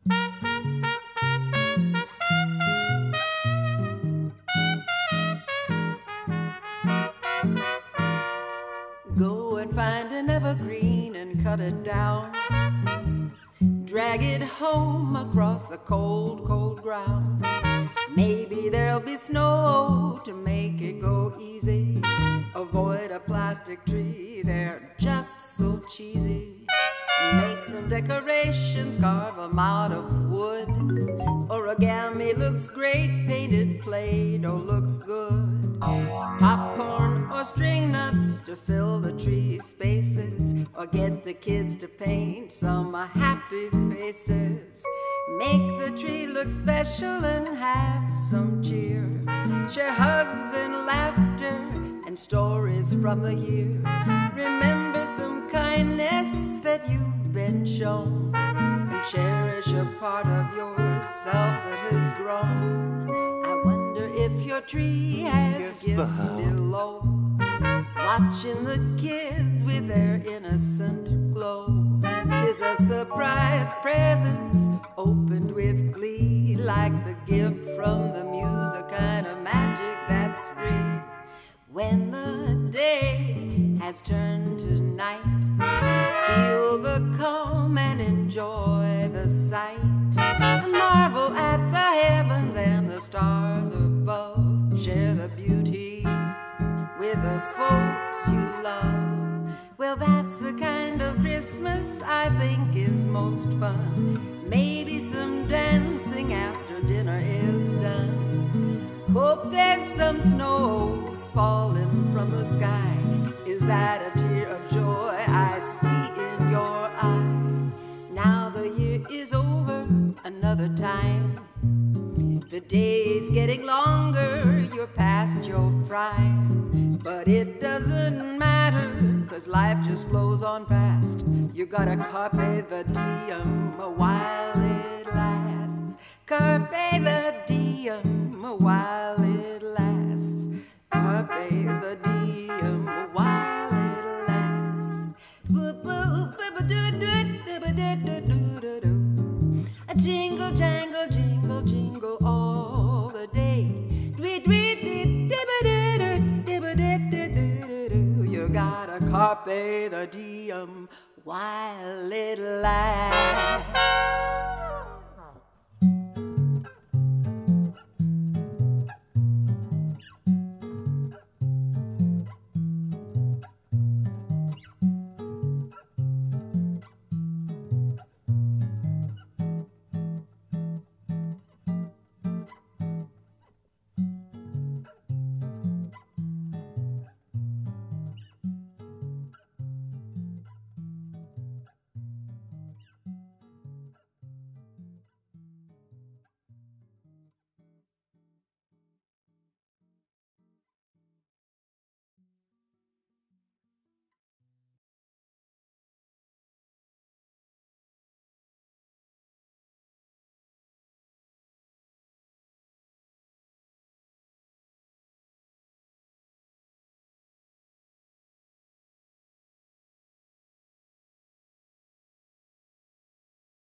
Go and find an evergreen and cut it down. Drag it home across the cold, cold ground. Maybe there'll be snow to make it go easy. Avoid a plastic tree, they're just so cheesy. Make some decorations, carve them out of wood. Origami looks great, painted Play-Doh looks good. Popcorn or string nuts to fill the tree spaces, or get the kids to paint some happy faces. Make the tree look special and have some cheer. Share hugs and laughter and stories from the year. Remember some kindness that you've been shown, and cherish a part of yourself that has grown. I wonder if your tree has gifts below, watching the kids with their innocent glow. 'Tis a surprise presents opened with glee, like the gift from the muse, a kind of magic that's free. When the day has turned to night, feel the calm and enjoy the sight. Marvel at the heavens and the stars above. Share the beauty with the folks you love. Well, that's the kind of Christmas I think is most fun. Maybe some dancing after dinner is done. Hope there's some snow falling from the sky. Is that a tear of joy I see in your eye? Now the year is over, another time. The day's getting longer, you're past your prime. But it doesn't matter, 'cause life just flows on fast. You gotta carpe the diem while it lasts. Carpe the diem while it lasts. Carpe the diem while it lasts. A jingle, jangle, jingle, jingle all the day. You gotta carpe the diem while it lasts.